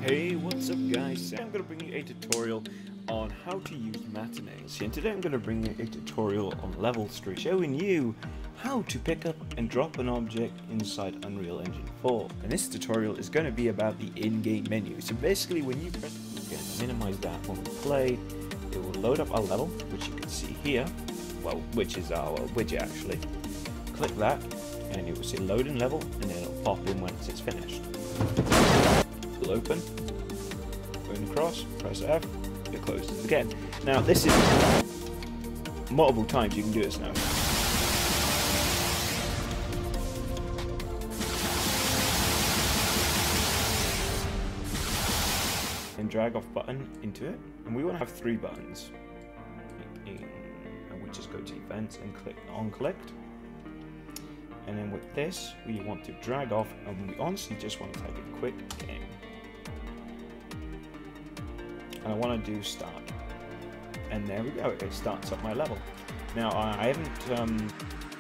Hey, what's up guys? Today I'm going to bring you a tutorial on how to use matinees. And today I'm going to bring you a tutorial on Level 3 showing you how to pick up and drop an object inside Unreal Engine 4. And this tutorial is going to be about the in-game menu. So basically when you press, we're going to minimize that when we play, it will load up our level, which you can see here, well, which is our widget actually. Click that and it will say loading level and then it'll pop in once it's finished. Will open, going across, press F, it closes again. Now this is multiple times you can do this now. And drag off button into it, and we want to have 3 buttons. And we just go to events and click on clicked. And then with this, we want to drag off, and we honestly just want to type a quick game. And I want to do start. And there we go, it starts up my level. Now I haven't